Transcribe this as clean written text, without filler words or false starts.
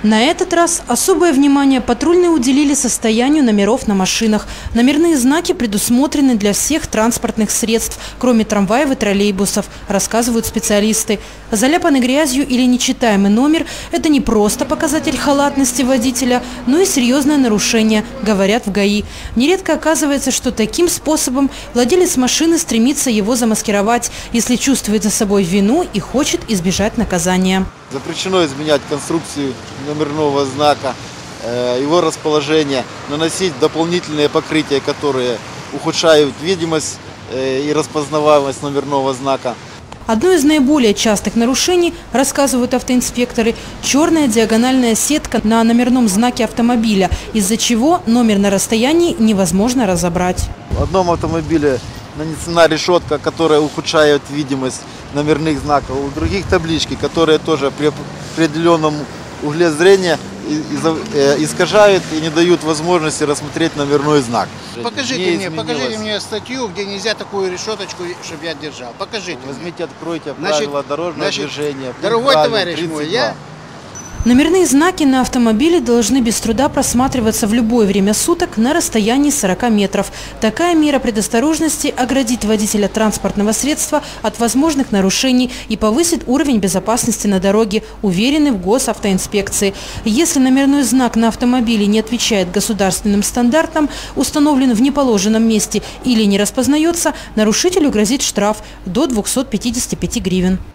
На этот раз особое внимание патрульные уделили состоянию номеров на машинах. Номерные знаки предусмотрены для всех транспортных средств, кроме трамваев и троллейбусов, рассказывают специалисты. Заляпанный грязью или нечитаемый номер – это не просто показатель халатности водителя, но и серьезное нарушение, говорят в ГАИ. Нередко оказывается, что таким способом владелец машины стремится его замаскировать, если чувствует за собой вину и хочет избежать наказания. Запрещено изменять конструкцию номерного знака, его расположение, наносить дополнительные покрытия, которые ухудшают видимость и распознаваемость номерного знака. Одно из наиболее частых нарушений, рассказывают автоинспекторы, черная диагональная сетка на номерном знаке автомобиля, из-за чего номер на расстоянии невозможно разобрать. В одном автомобиле нанесена решетка, которая ухудшает видимость номерных знаков. У других таблички, которые тоже при определенном угле зрения искажают и не дают возможности рассмотреть номерной знак. Покажите мне статью, где нельзя такую решеточку, чтобы я держал. Покажите. Возьмите, откройте правила дорожного движения. Дорогой товарищ мой, Номерные знаки на автомобиле должны без труда просматриваться в любое время суток на расстоянии 40 метров. Такая мера предосторожности оградит водителя транспортного средства от возможных нарушений и повысит уровень безопасности на дороге, уверены в госавтоинспекции. Если номерной знак на автомобиле не отвечает государственным стандартам, установлен в неположенном месте или не распознается, нарушителю грозит штраф до 255 гривен.